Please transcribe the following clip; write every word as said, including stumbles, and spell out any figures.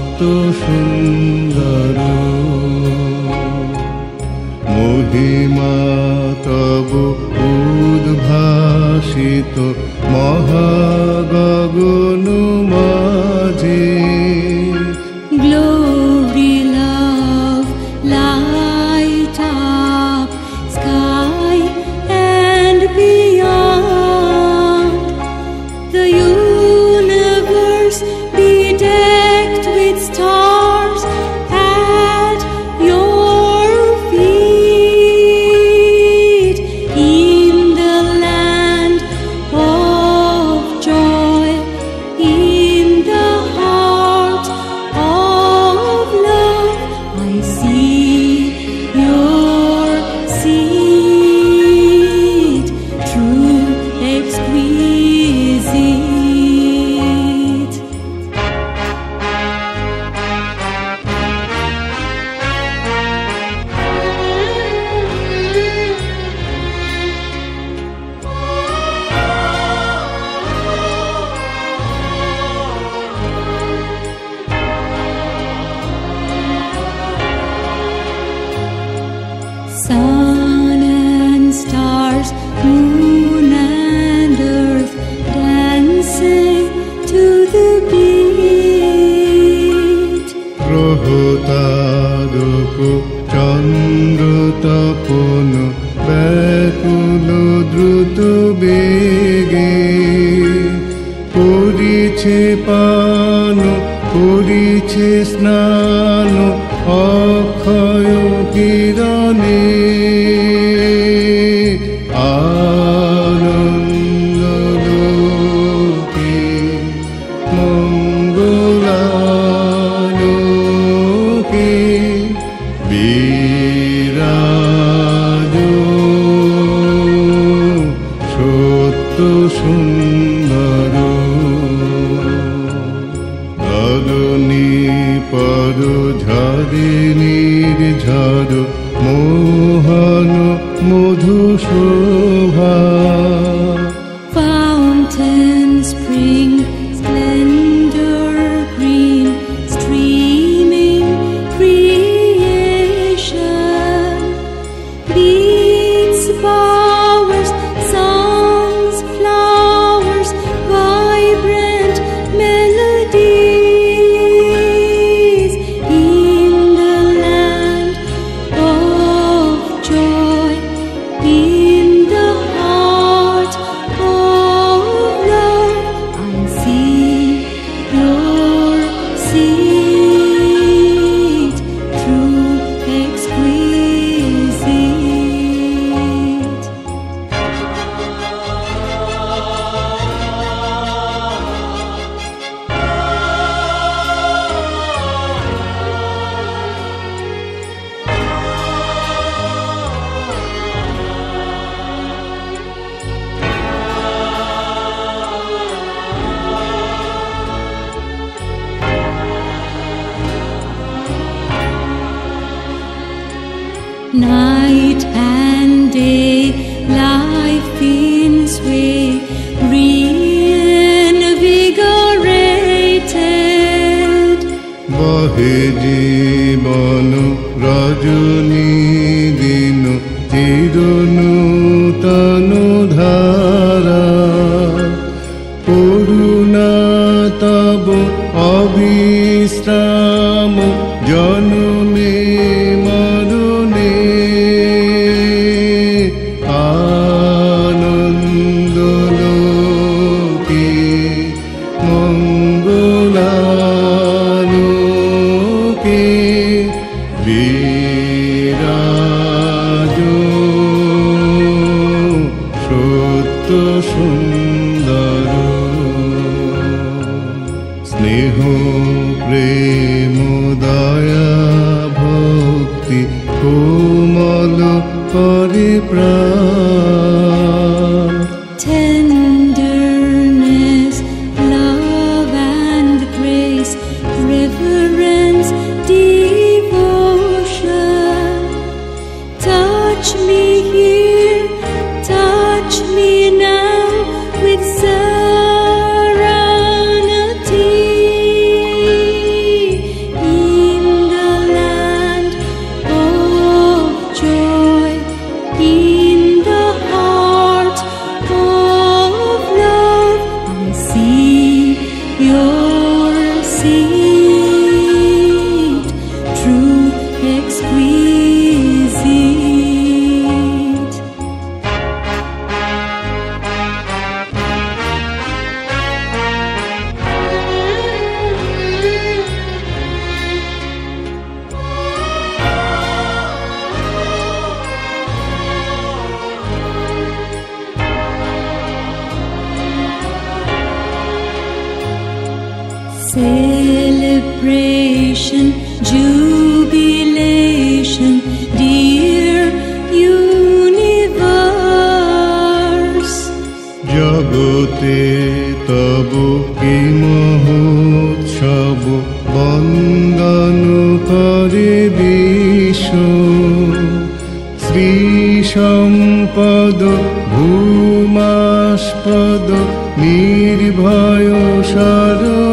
সত্য সুন্দর মহিমা তব উদ্ভাসিত মহাগগন মাঝে Glory, love, light up sky and beyond. The universe be decked with stars at your feet. In the land of joy, in the heart of love, I see your seed, true, exquisite. Sun and stars, moon and earth, dancing to the beat. গ্রহ তারক চন্দ্র তপন ব্যাকুল দ্রুত বেগে করিছে পান করিছে স্নান অক্ষয় কিরণে আনন্দলোকে মঙ্গলালোকে বিরাজ সত্য সুন্দর ধরণী পদ ঝরে নির্ঝর মোহন মধু শোভা Fountain, spring, splendor, green, streaming creation. Beats, bowers, songs, flowers, vibrant melodies. In the land of joy, in the heart of love, I see your seed, true, exquisite. Night and day, life in sway, reinvigorated. বহে জীবন রজনী দিন চির নূতন ধারা করুণা তব অবিশ্রাম জনমে মরণে আনন্দলোকে মঙ্গলালোকে বিরাজ সত্য সুন্দর স্নেহ প্রেম দয়া ভক্তি কোমল করে প্রাণ Tenderness, love and grace, reverence, devotion. Touch me here, touch me now with serenity. celebration, jubilation, dear universe. জগতে তব কি মহোৎসব, বন্দন করে বিশ্ব। শ্রী সম্পদ ভূমাস্পদ নির্ভয় সর